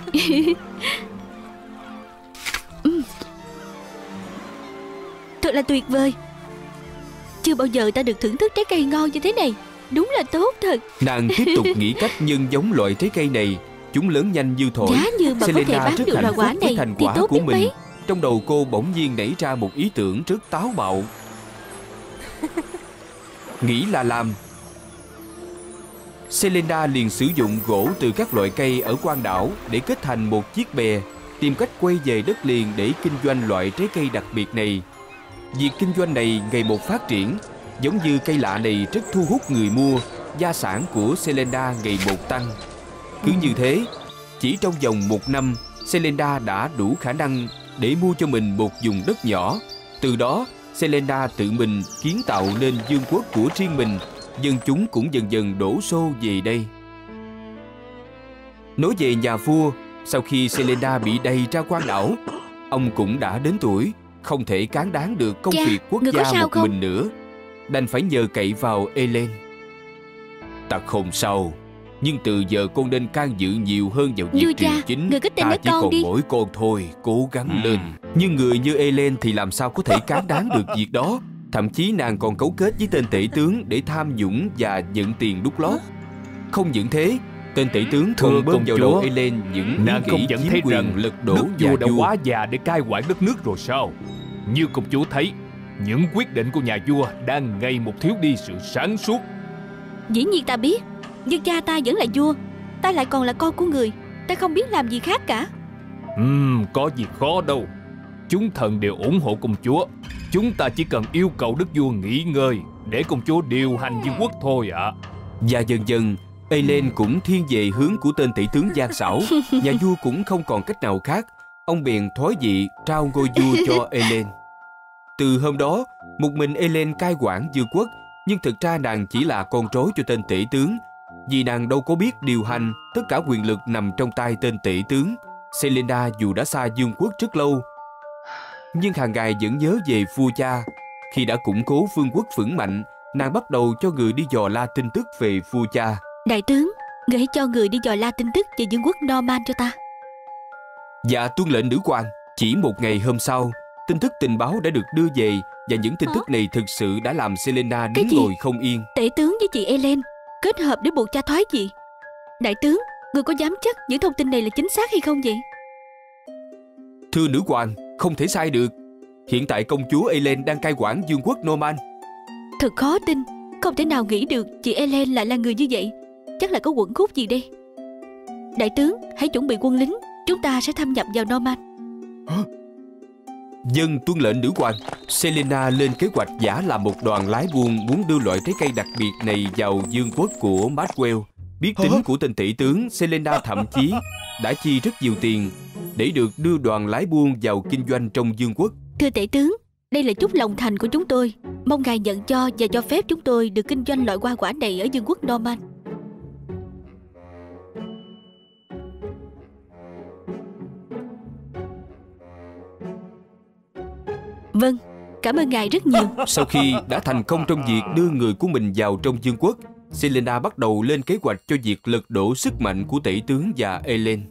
Speaker 2: Thật là tuyệt vời. Chưa bao giờ ta được thưởng thức trái cây ngon như thế này. Đúng là tốt thật.
Speaker 1: Nàng tiếp tục nghĩ cách nhân giống loại trái cây này. Chúng lớn nhanh như thổi.
Speaker 2: Giá như mà
Speaker 1: Selena
Speaker 2: có thể bán
Speaker 1: rất
Speaker 2: được
Speaker 1: hạnh
Speaker 2: loại
Speaker 1: phúc
Speaker 2: quả
Speaker 1: với
Speaker 2: này
Speaker 1: thành
Speaker 2: thì
Speaker 1: quả
Speaker 2: tốt
Speaker 1: của
Speaker 2: biết
Speaker 1: mình.
Speaker 2: mấy.
Speaker 1: Trong đầu cô bỗng nhiên nảy ra một ý tưởng rất táo bạo. Nghĩ là làm. Selena liền sử dụng gỗ từ các loại cây ở quan đảo để kết thành một chiếc bè, tìm cách quay về đất liền để kinh doanh loại trái cây đặc biệt này. Việc kinh doanh này ngày một phát triển, giống như cây lạ này rất thu hút người mua, gia sản của Selena ngày một tăng. Cứ như thế, chỉ trong vòng một năm, Selena đã đủ khả năng để mua cho mình một vùng đất nhỏ. Từ đó, Selena tự mình kiến tạo nên vương quốc của riêng mình, dân chúng cũng dần dần đổ xô về đây. Nói về nhà vua, sau khi Selena bị đầy ra quan đảo, ông cũng đã đến tuổi, không thể cán đáng được công
Speaker 2: Cha,
Speaker 1: việc quốc
Speaker 2: người có
Speaker 1: gia
Speaker 2: sao
Speaker 1: một
Speaker 2: không?
Speaker 1: mình nữa, đành phải nhờ cậy vào Ellen. Ta không sao, nhưng từ giờ con nên can dự nhiều hơn vào việc
Speaker 2: Vua
Speaker 1: triều
Speaker 2: cha,
Speaker 1: chính.
Speaker 2: người cứ tin
Speaker 1: Ta
Speaker 2: lấy
Speaker 1: chỉ
Speaker 2: con
Speaker 1: còn
Speaker 2: đi.
Speaker 1: mỗi con thôi, cố gắng lên. Nhưng người như Ellen thì làm sao có thể cán đáng được việc đó. Thậm chí nàng còn cấu kết với tên tể tướng để tham nhũng và nhận tiền đút lót. Không những thế, tên tể tướng
Speaker 5: Thưa
Speaker 1: còn bơm
Speaker 5: công
Speaker 1: vào
Speaker 5: chúa,
Speaker 1: đầu Ellen những
Speaker 5: nàng
Speaker 1: ý
Speaker 5: không
Speaker 1: nghĩ
Speaker 5: nhận
Speaker 1: chiếm
Speaker 5: thấy rằng
Speaker 1: quyền lật đổ
Speaker 5: đức
Speaker 1: nhà
Speaker 5: vua đã
Speaker 1: vua.
Speaker 5: quá già để cai quản đất nước rồi sao? Như công chúa thấy, những quyết định của nhà vua đang ngày một thiếu đi sự sáng suốt.
Speaker 2: Dĩ nhiên ta biết, nhưng cha ta vẫn là vua. Ta lại còn là con của người. Ta không biết làm gì khác cả.
Speaker 5: Ừm, có gì khó đâu. Chúng thần đều ủng hộ công chúa. Chúng ta chỉ cần yêu cầu đức vua nghỉ ngơi để công chúa điều hành vương quốc thôi ạ.
Speaker 1: Và dần dần, Ellen cũng thiên về hướng của tên tể tướng gian xảo. Nhà vua cũng không còn cách nào khác. Ông bèn thoái vị trao ngôi vua cho Ellen. Từ hôm đó, một mình Ellen cai quản vương quốc. Nhưng thực ra nàng chỉ là con rối cho tên tể tướng, vì nàng đâu có biết điều hành. Tất cả quyền lực nằm trong tay tên tể tướng. Selena dù đã xa vương quốc rất lâu, nhưng hàng ngày vẫn nhớ về vua cha. Khi đã củng cố vương quốc vững mạnh, nàng bắt đầu cho người đi dò la tin tức về vua cha.
Speaker 2: Đại tướng, người hãy cho người đi dò la tin tức về vương quốc Norman cho ta.
Speaker 1: Dạ tuân lệnh nữ quan. Chỉ một ngày hôm sau, tin tức tình báo đã được đưa về, và những tin tức này thực sự đã làm Selena đứng ngồi không yên.
Speaker 2: Tể tướng với chị Ellen kết hợp để buộc cha thoái vị. Đại tướng, người có dám chắc những thông tin này là chính xác hay không vậy?
Speaker 1: Thưa nữ quan, không thể sai được. Hiện tại công chúa Ellen đang cai quản vương quốc Norman.
Speaker 2: Thật khó tin. Không thể nào nghĩ được chị Ellen lại là người như vậy. Chắc là có quẩn khúc gì đây. Đại tướng, hãy chuẩn bị quân lính. Chúng ta sẽ thâm nhập vào Norman.
Speaker 1: Dân tuân lệnh nữ quan. Selena lên kế hoạch giả làm một đoàn lái buôn muốn đưa loại trái cây đặc biệt này vào vương quốc của Maxwell. Biết tính của tên tể tướng, Selena thậm chí đã chi rất nhiều tiền để được đưa đoàn lái buôn vào kinh doanh trong vương quốc.
Speaker 2: Thưa tể tướng, đây là chút lòng thành của chúng tôi. Mong ngài nhận cho và cho phép chúng tôi được kinh doanh loại hoa quả này ở vương quốc Norman. Vâng, cảm ơn ngài rất nhiều.
Speaker 1: Sau khi đã thành công trong việc đưa người của mình vào trong vương quốc, Selena bắt đầu lên kế hoạch cho việc lật đổ sức mạnh của tể tướng và Ellen.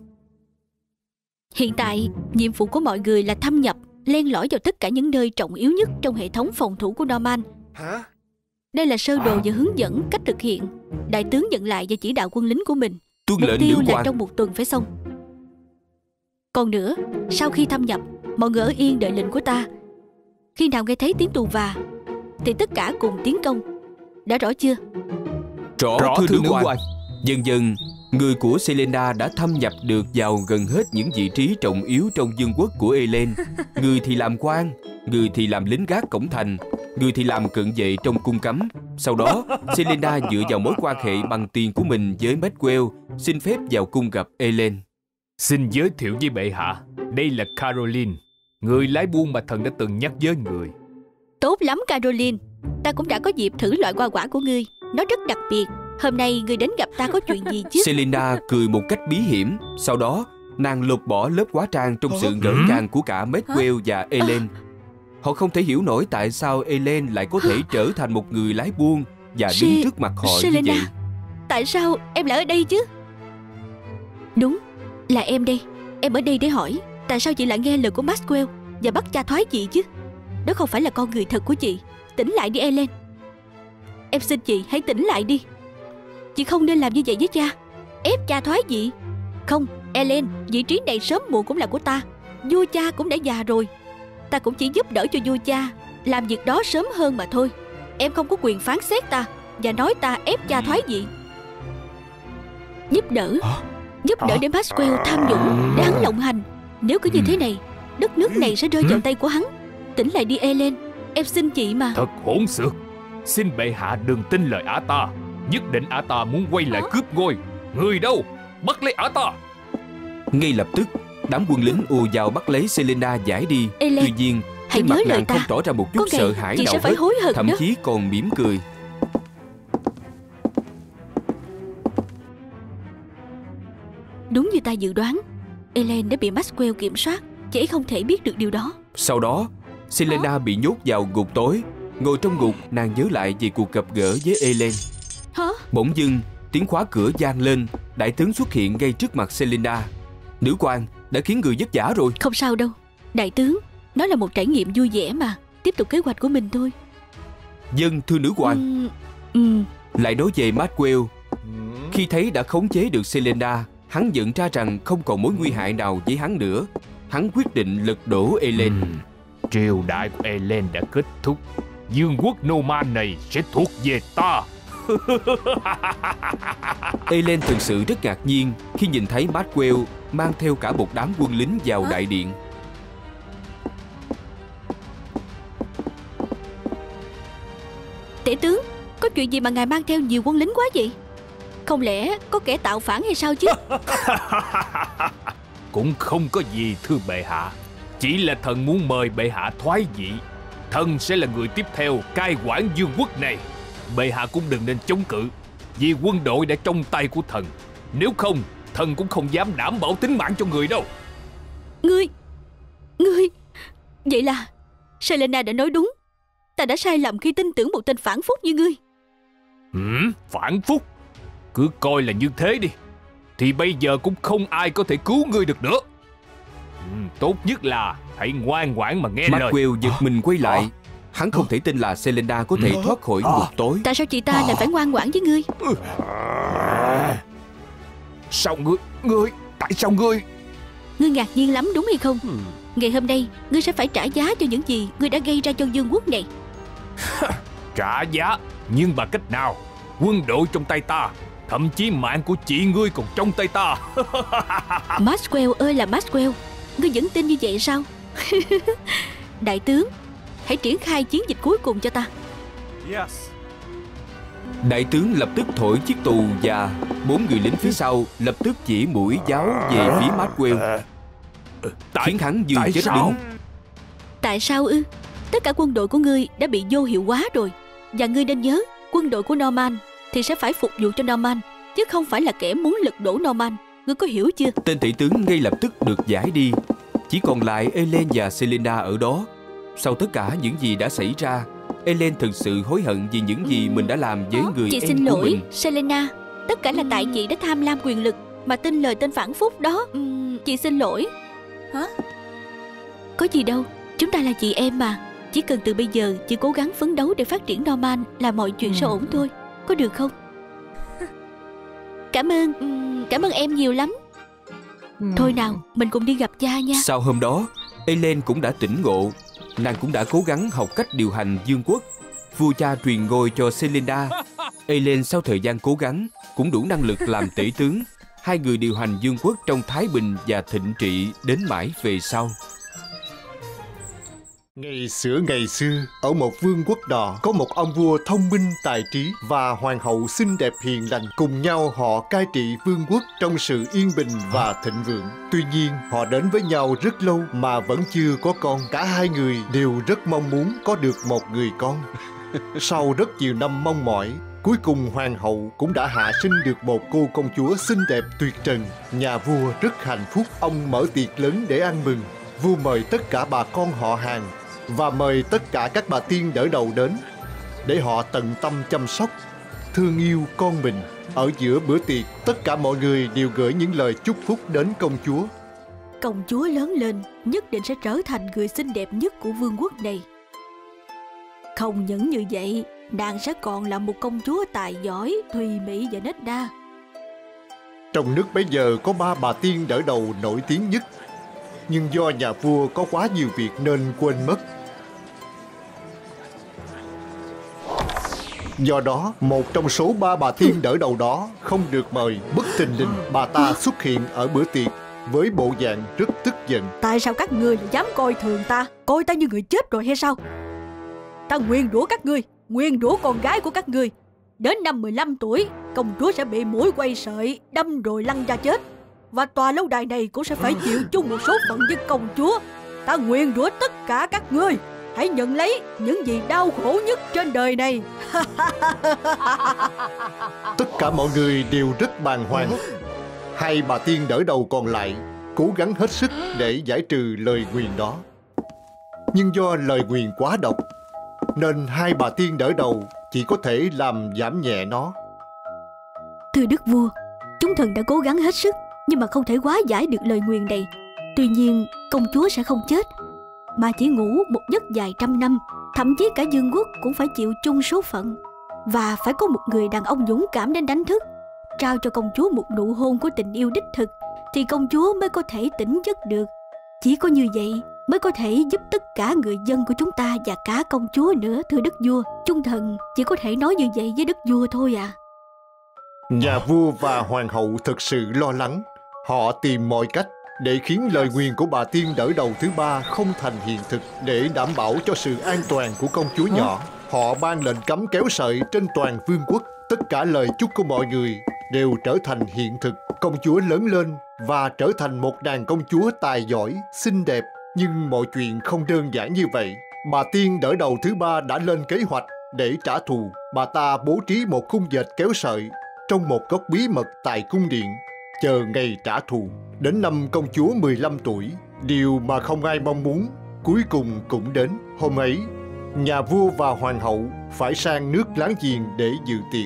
Speaker 2: Hiện tại, nhiệm vụ của mọi người là thâm nhập, len lỏi vào tất cả những nơi trọng yếu nhất trong hệ thống phòng thủ của Norman.
Speaker 6: Hả?
Speaker 2: Đây là sơ đồ và hướng dẫn cách thực hiện. Đại tướng nhận lại và chỉ đạo quân lính của mình.
Speaker 1: Tuân
Speaker 2: Mục
Speaker 1: lệnh
Speaker 2: tiêu
Speaker 1: nữ
Speaker 2: là
Speaker 1: quan.
Speaker 2: trong một tuần phải xong. Còn nữa, sau khi thâm nhập, mọi người ở yên đợi lệnh của ta. Khi nào nghe thấy tiếng tù và thì tất cả cùng tiến công. Đã rõ chưa?
Speaker 1: Rõ,
Speaker 5: Rõ,
Speaker 1: thưa,
Speaker 5: thưa
Speaker 1: nữ
Speaker 5: nữ
Speaker 1: quan.
Speaker 5: quan.
Speaker 1: Dần dần, người của Selena đã thâm nhập được vào gần hết những vị trí trọng yếu trong vương quốc của Ellen. Người thì làm quan, người thì làm lính gác cổng thành, người thì làm cận vệ trong cung cấm. Sau đó, Selena dựa vào mối quan hệ bằng tiền của mình với Maxwell, xin phép vào cung gặp Ellen.
Speaker 5: Xin giới thiệu với bệ hạ, đây là Caroline, người lái buôn mà thần đã từng nhắc với người.
Speaker 2: Tốt lắm Caroline. Ta cũng đã có dịp thử loại hoa quả của ngươi. Nó rất đặc biệt. Hôm nay ngươi đến gặp ta có chuyện gì chứ?
Speaker 1: Selena cười một cách bí hiểm. Sau đó, nàng lột bỏ lớp hóa trang trong sự ngỡ ngàng của cả Maxwell và Ellen. Họ không thể hiểu nổi tại sao Ellen lại có thể trở thành một người lái buôn và đứng
Speaker 2: Se-
Speaker 1: trước mặt họ như
Speaker 2: Selena,
Speaker 1: vậy.
Speaker 2: tại sao em lại ở đây chứ? Đúng, là em đây. Em ở đây để hỏi tại sao chị lại nghe lời của Maxwell và bắt cha thoái chị chứ? Đó không phải là con người thật của chị. Tỉnh lại đi Ellen. Em xin chị hãy tỉnh lại đi. Chị không nên làm như vậy với cha. Ép cha thoái vị. Không, Ellen, vị trí này sớm muộn cũng là của ta. Vua cha cũng đã già rồi. Ta cũng chỉ giúp đỡ cho vua cha làm việc đó sớm hơn mà thôi. Em không có quyền phán xét ta và nói ta ép cha thoái vị. Giúp đỡ Giúp đỡ để Maxwell tham nhũng, để hắn lộng hành. Nếu cứ như thế này, đất nước này sẽ rơi vào tay của hắn. Tỉnh lại đi Ellen. Em xin chị mà.
Speaker 5: Thật hỗn xược. Xin bệ hạ đừng tin lời ả ta. Nhất định ả ta muốn quay lại cướp ngôi. Người đâu? Bắt lấy ả ta.
Speaker 1: Ngay lập tức, đám quân lính ùa vào bắt lấy Selena giải đi.
Speaker 2: Ellen,
Speaker 1: Tuy nhiên,
Speaker 2: hãy
Speaker 1: trên mặt
Speaker 2: nhớ lời
Speaker 1: nàng
Speaker 2: ta.
Speaker 1: không tỏ ra một chút
Speaker 2: Có ngày
Speaker 1: sợ hãi
Speaker 2: chị
Speaker 1: nào
Speaker 2: sẽ phải
Speaker 1: hết,
Speaker 2: hối hận
Speaker 1: thậm
Speaker 2: đó.
Speaker 1: chí còn mỉm cười.
Speaker 2: Đúng như ta dự đoán, Ellen đã bị Maxwell kiểm soát. Chị ấy không thể biết được điều đó.
Speaker 1: Sau đó, Selena bị nhốt vào ngục tối. Ngồi trong ngục, nàng nhớ lại về cuộc gặp gỡ với Ellen.
Speaker 2: Hả?
Speaker 1: Bỗng dưng, tiếng khóa cửa vang lên. Đại tướng xuất hiện ngay trước mặt Selena. Nữ quan đã khiến người vất vả rồi.
Speaker 2: Không sao đâu đại tướng. Nó là một trải nghiệm vui vẻ mà. Tiếp tục kế hoạch của mình thôi.
Speaker 1: Dân thưa nữ quan.
Speaker 2: Ừm, ừm.
Speaker 1: Lại nói về Maxwell. Khi thấy đã khống chế được Selena, hắn nhận ra rằng không còn mối nguy hại nào với hắn nữa. Hắn quyết định lật đổ Ellen.
Speaker 5: Ừm, Triều đại của Ellen đã kết thúc. Vương quốc Norman này sẽ thuộc về ta.
Speaker 1: Ellen thực sự rất ngạc nhiên khi nhìn thấy Maxwell mang theo cả một đám quân lính vào đại điện.
Speaker 2: Tể tướng, có chuyện gì mà ngài mang theo nhiều quân lính quá vậy? Không lẽ có kẻ tạo phản hay sao chứ?
Speaker 5: Cũng không có gì thưa bệ hạ. Chỉ là thần muốn mời bệ hạ thoái vị. Thần sẽ là người tiếp theo cai quản vương quốc này. Bệ hạ cũng đừng nên chống cự, vì quân đội đã trong tay của thần. Nếu không, thần cũng không dám đảm bảo tính mạng cho người đâu.
Speaker 2: Ngươi Ngươi Vậy là Selena đã nói đúng. Ta đã sai lầm khi tin tưởng một tên phản phúc như ngươi.
Speaker 5: Hửm, phản phúc? Cứ coi là như thế đi. Thì bây giờ cũng không ai có thể cứu ngươi được nữa. Ừ, tốt nhất là hãy ngoan ngoãn mà nghe lời.
Speaker 1: Maxwell giật mình quay lại. Hắn không thể tin là Selena có thể thoát khỏi ngục tối.
Speaker 2: Tại sao chị ta lại phải ngoan ngoãn với ngươi?
Speaker 5: Sao ngươi, ngươi, tại sao ngươi?
Speaker 2: Ngươi ngạc nhiên lắm đúng hay không? Ngày hôm nay ngươi sẽ phải trả giá cho những gì ngươi đã gây ra cho vương quốc này.
Speaker 5: Trả giá? Nhưng bằng cách nào? Quân đội trong tay ta, thậm chí mạng của chị ngươi còn trong tay ta.
Speaker 2: Maxwell ơi là Maxwell, ngươi vẫn tin như vậy sao? Đại tướng, hãy triển khai chiến dịch cuối cùng cho ta.
Speaker 6: Yes.
Speaker 1: Đại tướng lập tức thổi chiếc tù và bốn người lính phía sau lập tức chỉ mũi giáo về phía Maxwell,
Speaker 5: Tại,
Speaker 1: khiến hắn vừa
Speaker 5: tại
Speaker 1: chết
Speaker 5: sao?
Speaker 1: đứng.
Speaker 2: Tại sao ư? Tất cả quân đội của ngươi đã bị vô hiệu hóa rồi. Và ngươi nên nhớ, quân đội của Norman thì sẽ phải phục vụ cho Norman, chứ không phải là kẻ muốn lật đổ Norman. Ngươi có hiểu chưa?
Speaker 1: Tên tỷ tướng ngay lập tức được giải đi. Chỉ còn lại Ellen và Selena ở đó. Sau tất cả những gì đã xảy ra, Ellen thực sự hối hận vì những gì mình đã làm với người
Speaker 2: Chị
Speaker 1: em
Speaker 2: xin
Speaker 1: của
Speaker 2: lỗi
Speaker 1: mình.
Speaker 2: Selena. Tất cả là tại chị đã tham lam quyền lực mà tin lời tên phản phúc đó. Chị xin lỗi.
Speaker 3: Hả?
Speaker 2: Có gì đâu, chúng ta là chị em mà. Chỉ cần từ bây giờ chị cố gắng phấn đấu để phát triển Norman là mọi chuyện sẽ ổn thôi. Có được không? Cảm ơn Cảm ơn em nhiều lắm. Thôi nào, mình cùng đi gặp cha nha.
Speaker 1: Sau hôm đó, Ellen cũng đã tỉnh ngộ. Nàng cũng đã cố gắng học cách điều hành vương quốc. Vua cha truyền ngôi cho Selena. Ellen sau thời gian cố gắng cũng đủ năng lực làm tể tướng. Hai người điều hành vương quốc trong thái bình và thịnh trị đến mãi về sau.
Speaker 6: Ngày xưa ngày xưa, ở một vương quốc nọ có một ông vua thông minh tài trí và hoàng hậu xinh đẹp hiền lành, cùng nhau họ cai trị vương quốc trong sự yên bình và thịnh vượng. Tuy nhiên, họ đến với nhau rất lâu mà vẫn chưa có con. Cả hai người đều rất mong muốn có được một người con. Sau rất nhiều năm mong mỏi, cuối cùng hoàng hậu cũng đã hạ sinh được một cô công chúa xinh đẹp tuyệt trần. Nhà vua rất hạnh phúc, ông mở tiệc lớn để ăn mừng. Vua mời tất cả bà con họ hàng và mời tất cả các bà tiên đỡ đầu đến để họ tận tâm chăm sóc, thương yêu con mình. Ở giữa bữa tiệc, tất cả mọi người đều gửi những lời chúc phúc đến công chúa.
Speaker 2: Công chúa lớn lên nhất định sẽ trở thành người xinh đẹp nhất của vương quốc này. Không những như vậy, nàng sẽ còn là một công chúa tài giỏi, thùy mỹ và nết na.
Speaker 6: Trong nước bấy giờ có ba bà tiên đỡ đầu nổi tiếng nhất, nhưng do nhà vua có quá nhiều việc nên quên mất. Do đó, một trong số ba bà tiên đỡ đầu đó không được mời. Bất thình lình, bà ta xuất hiện ở bữa tiệc với bộ dạng rất tức giận.
Speaker 2: Tại sao các ngươi lại dám coi thường ta, coi ta như người chết rồi hay sao? Ta nguyền rủa các ngươi, nguyền rủa con gái của các ngươi. Đến năm mười lăm tuổi, công chúa sẽ bị mũi quay sợi đâm rồi lăn ra chết, và tòa lâu đài này cũng sẽ phải chịu chung một số phận với công chúa. Ta nguyền rủa tất cả các ngươi, hãy nhận lấy những gì đau khổ nhất trên đời này.
Speaker 6: Tất cả mọi người đều rất bàng hoàng. Hai bà tiên đỡ đầu còn lại cố gắng hết sức để giải trừ lời nguyền đó, nhưng do lời nguyền quá độc nên hai bà tiên đỡ đầu chỉ có thể làm giảm nhẹ nó.
Speaker 2: Thưa đức vua, chúng thần đã cố gắng hết sức nhưng mà không thể hóa giải được lời nguyền này. Tuy nhiên, công chúa sẽ không chết, mà chỉ ngủ một giấc dài trăm năm. Thậm chí cả vương quốc cũng phải chịu chung số phận. Và phải có một người đàn ông dũng cảm đến đánh thức, trao cho công chúa một nụ hôn của tình yêu đích thực, thì công chúa mới có thể tỉnh giấc được. Chỉ có như vậy mới có thể giúp tất cả người dân của chúng ta và cả công chúa nữa, thưa đức vua. Chúng thần chỉ có thể nói như vậy với đức vua thôi à.
Speaker 6: Nhà vua và hoàng hậu thực sự lo lắng. Họ tìm mọi cách để khiến lời nguyền của bà tiên đỡ đầu thứ ba không thành hiện thực. Để đảm bảo cho sự an toàn của công chúa nhỏ, họ ban lệnh cấm kéo sợi trên toàn vương quốc. Tất cả lời chúc của mọi người đều trở thành hiện thực. Công chúa lớn lên và trở thành một nàng công chúa tài giỏi, xinh đẹp. Nhưng mọi chuyện không đơn giản như vậy. Bà tiên đỡ đầu thứ ba đã lên kế hoạch để trả thù. Bà ta bố trí một khung dệt kéo sợi trong một góc bí mật tại cung điện, chờ ngày trả thù. Đến năm công chúa mười lăm tuổi, điều mà không ai mong muốn cuối cùng cũng đến. Hôm ấy, nhà vua và hoàng hậu phải sang nước láng giềng để dự tiệc.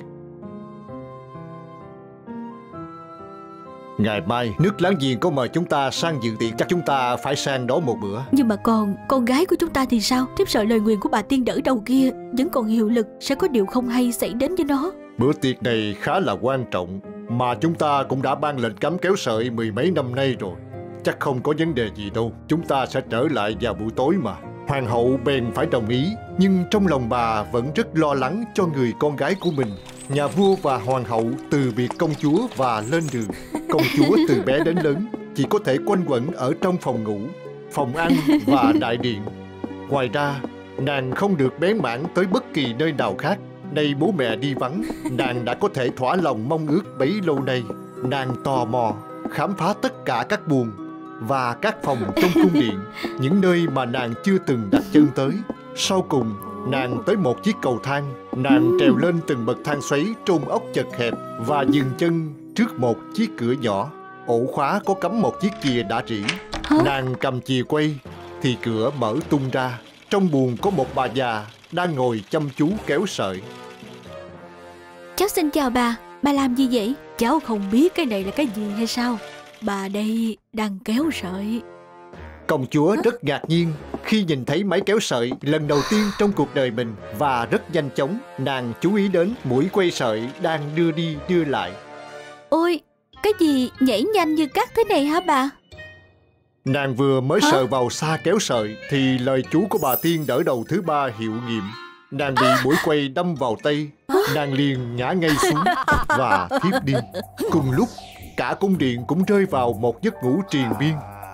Speaker 6: Ngày mai, nước láng giềng có mời chúng ta sang dự tiệc, chắc chúng ta phải sang đó một bữa.
Speaker 2: Nhưng mà còn con gái của chúng ta thì sao? Thiếp sợ lời nguyền của bà tiên đỡ đầu kia vẫn còn hiệu lực, sẽ có điều không hay xảy đến với nó.
Speaker 6: Bữa tiệc này khá là quan trọng, mà chúng ta cũng đã ban lệnh cấm kéo sợi mười mấy năm nay rồi. Chắc không có vấn đề gì đâu, chúng ta sẽ trở lại vào buổi tối mà. Hoàng hậu bèn phải đồng ý, nhưng trong lòng bà vẫn rất lo lắng cho người con gái của mình. Nhà vua và hoàng hậu từ biệt công chúa và lên đường. Công chúa từ bé đến lớn chỉ có thể quanh quẩn ở trong phòng ngủ, phòng ăn và đại điện. Ngoài ra, nàng không được bén mảng tới bất kỳ nơi nào khác. Nay bố mẹ đi vắng, nàng đã có thể thỏa lòng mong ước bấy lâu nay. Nàng tò mò khám phá tất cả các buồng và các phòng trong cung điện, những nơi mà nàng chưa từng đặt chân tới. Sau cùng, nàng tới một chiếc cầu thang. Nàng trèo lên từng bậc thang xoáy trôn ốc chật hẹp và dừng chân trước một chiếc cửa nhỏ. Ổ khóa có cắm một chiếc chìa đã rỉ. Nàng cầm chìa quay thì cửa mở tung ra. Trong buồng có một bà già đang ngồi chăm chú kéo sợi.
Speaker 2: Cháu xin chào bà. Bà làm gì vậy? Cháu không biết cái này là cái gì hay sao? Bà đây đang kéo sợi.
Speaker 6: Công chúa rất ngạc nhiên khi nhìn thấy máy kéo sợi lần đầu tiên trong cuộc đời mình, và rất nhanh chóng nàng chú ý đến mũi quay sợi đang đưa đi đưa lại.
Speaker 2: Ôi, cái gì nhảy nhanh như cắt thế này hả bà?
Speaker 6: Nàng vừa mới
Speaker 2: Hả?
Speaker 6: sờ vào xa kéo sợi thì lời chú của bà tiên đỡ đầu thứ ba hiệu nghiệm. Nàng bị mũi quay đâm vào tay, nàng liền ngã ngay xuống và thiếp đi. Cùng lúc, cả cung điện cũng rơi vào một giấc ngủ triền miên.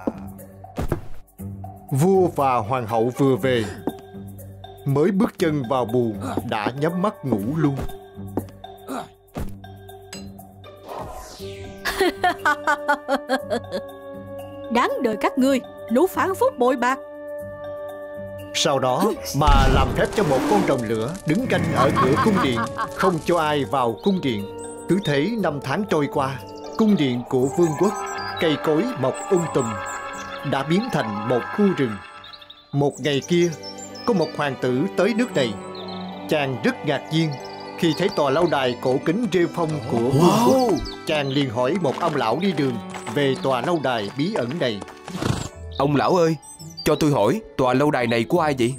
Speaker 6: Vua và hoàng hậu vừa về, mới bước chân vào buồng đã nhắm mắt ngủ luôn.
Speaker 7: Đáng đời các ngươi, lũ phản phúc bội bạc.
Speaker 6: Sau đó mà làm phép cho một con rồng lửa đứng canh ở cửa cung điện, không cho ai vào cung điện. Cứ thế năm tháng trôi qua, cung điện của vương quốc, cây cối mọc um tùm, đã biến thành một khu rừng. Một ngày kia, có một hoàng tử tới nước này. Chàng rất ngạc nhiên khi thấy tòa lâu đài cổ kính rêu phong của vương quốc. Chàng liền hỏi một ông lão đi đường về tòa lâu đài bí ẩn này.
Speaker 1: Ông lão ơi, cho tôi hỏi, tòa lâu đài này của ai vậy?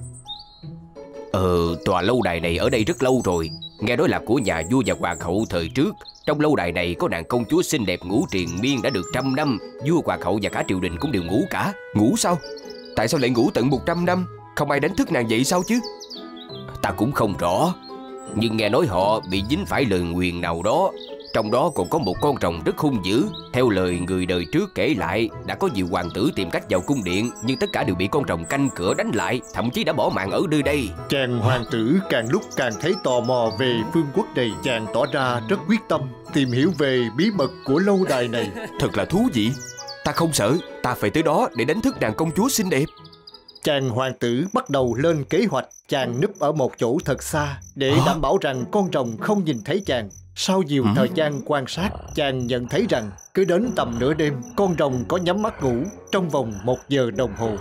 Speaker 1: Ờ, tòa lâu đài này ở đây rất lâu rồi. Nghe nói là của nhà vua và hoàng hậu thời trước. Trong lâu đài này có nàng công chúa xinh đẹp ngủ triền miên đã được trăm năm. Vua hoàng hậu và cả triều đình cũng đều ngủ cả. Ngủ sao? Tại sao lại ngủ tận một trăm năm? Không ai đánh thức nàng dậy sao chứ? Ta cũng không rõ, nhưng nghe nói họ bị dính phải lời nguyền nào đó. Trong đó còn có một con rồng rất hung dữ. Theo lời người đời trước kể lại, đã có nhiều hoàng tử tìm cách vào cung điện, nhưng tất cả đều bị con rồng canh cửa đánh lại, thậm chí đã bỏ mạng ở nơi đây.
Speaker 6: Chàng hoàng tử càng lúc càng thấy tò mò về vương quốc này. Chàng tỏ ra rất quyết tâm tìm hiểu về bí mật của lâu đài này.
Speaker 1: Thật là thú vị. Ta không sợ, ta phải tới đó để đánh thức nàng công chúa xinh đẹp.
Speaker 6: Chàng hoàng tử bắt đầu lên kế hoạch. Chàng núp ở một chỗ thật xa để
Speaker 1: Hả?
Speaker 6: đảm bảo rằng con rồng không nhìn thấy chàng. Sau nhiều
Speaker 1: Ừ.
Speaker 6: thời gian quan sát, chàng nhận thấy rằng cứ đến tầm nửa đêm, con rồng có nhắm mắt ngủ trong vòng một giờ đồng hồ.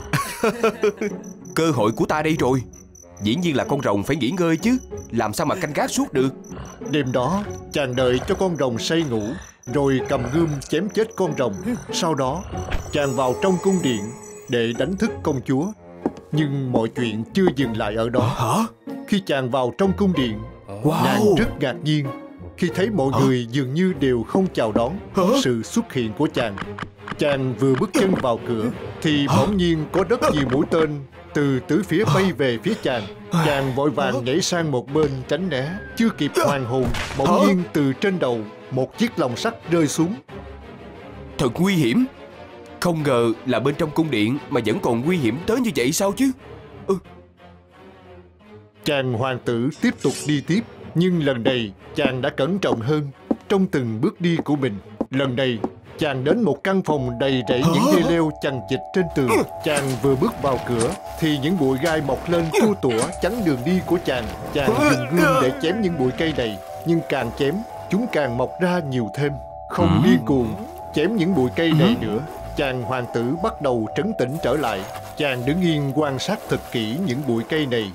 Speaker 1: Cơ hội của ta đây rồi. Dĩ nhiên là con rồng phải nghỉ ngơi chứ, làm sao mà canh gác suốt được.
Speaker 6: Đêm đó, chàng đợi cho con rồng say ngủ, rồi cầm gươm chém chết con rồng. Sau đó, chàng vào trong cung điện để đánh thức công chúa. Nhưng mọi chuyện chưa dừng lại ở đó.
Speaker 1: Hả?
Speaker 6: Khi chàng vào trong cung điện,
Speaker 1: Wow.
Speaker 6: nàng rất ngạc nhiên khi thấy mọi người dường như đều không chào đón
Speaker 1: Hả?
Speaker 6: sự xuất hiện của chàng. Chàng vừa bước chân vào cửa thì bỗng nhiên có rất nhiều mũi tên từ tứ phía bay về phía chàng. Chàng vội vàng nhảy sang một bên tránh né. Chưa kịp hoàn hồn, bỗng nhiên từ trên đầu một chiếc lồng sắt rơi xuống.
Speaker 1: Thật nguy hiểm. Không ngờ là bên trong cung điện mà vẫn còn nguy hiểm tới như vậy sao chứ. Ừ.
Speaker 6: Chàng hoàng tử tiếp tục đi tiếp, nhưng lần này chàng đã cẩn trọng hơn trong từng bước đi của mình. Lần này chàng đến một căn phòng đầy rẫy những dây leo chằng chịt trên tường. Chàng vừa bước vào cửa thì những bụi gai mọc lên tua tủa chắn đường đi của chàng. Chàng dùng gươm để chém những bụi cây này, nhưng càng chém chúng càng mọc ra nhiều thêm. Không điên cuồng chém những bụi cây này nữa, chàng hoàng tử bắt đầu trấn tĩnh trở lại. Chàng đứng yên quan sát thật kỹ những bụi cây này.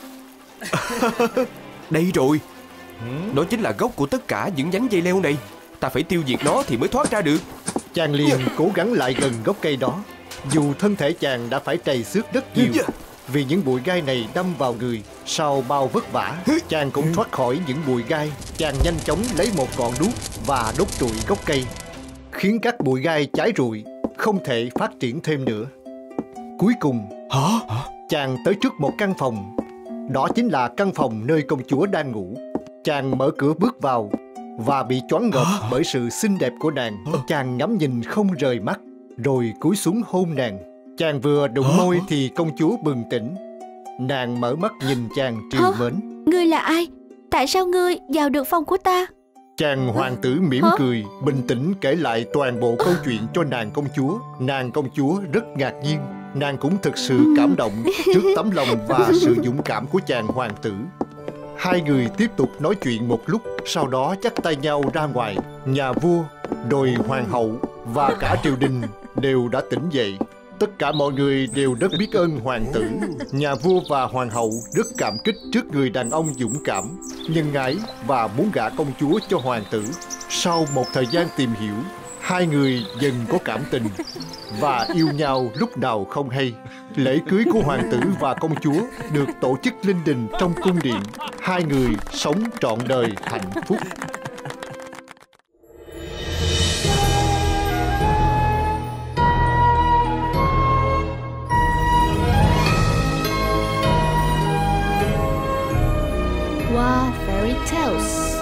Speaker 1: Đây rồi. Đó chính là gốc của tất cả những nhánh dây leo này. Ta phải tiêu diệt nó thì mới thoát ra được.
Speaker 6: Chàng liền cố gắng lại gần gốc cây đó. Dù thân thể chàng đã phải trầy xước rất nhiều vì những bụi gai này đâm vào người. Sau bao vất vả, chàng cũng thoát khỏi những bụi gai. Chàng nhanh chóng lấy một ngọn đuốc và đốt trụi gốc cây, khiến các bụi gai cháy rụi, không thể phát triển thêm nữa. Cuối cùng,
Speaker 1: Hả?
Speaker 6: chàng tới trước một căn phòng. Đó chính là căn phòng nơi công chúa đang ngủ. Chàng mở cửa bước vào và bị choáng ngợp bởi sự xinh đẹp của nàng. Chàng ngắm nhìn không rời mắt, rồi cúi xuống hôn nàng. Chàng vừa đụng môi thì công chúa bừng tỉnh. Nàng mở mắt nhìn chàng trìu
Speaker 2: Hả?
Speaker 6: mến.
Speaker 2: Ngươi là ai? Tại sao ngươi vào được phòng của ta?
Speaker 6: Chàng hoàng tử mỉm
Speaker 2: Hả?
Speaker 6: cười, bình tĩnh kể lại toàn bộ câu chuyện cho nàng công chúa. Nàng công chúa rất ngạc nhiên. Nàng cũng thực sự cảm động trước tấm lòng và sự dũng cảm của chàng hoàng tử. Hai người tiếp tục nói chuyện một lúc, sau đó dắt tay nhau ra ngoài. Nhà vua, rồi hoàng hậu và cả triều đình đều đã tỉnh dậy. tất cả mọi người đều rất biết ơn hoàng tử. Nhà vua và hoàng hậu rất cảm kích trước người đàn ông dũng cảm, nhân ái và muốn gả công chúa cho hoàng tử. Sau một thời gian tìm hiểu, hai người dần có cảm tình và yêu nhau lúc nào không hay. Lễ cưới của hoàng tử và công chúa được tổ chức linh đình trong cung điện. Hai người sống trọn đời hạnh phúc.
Speaker 7: Wow, fairy tales.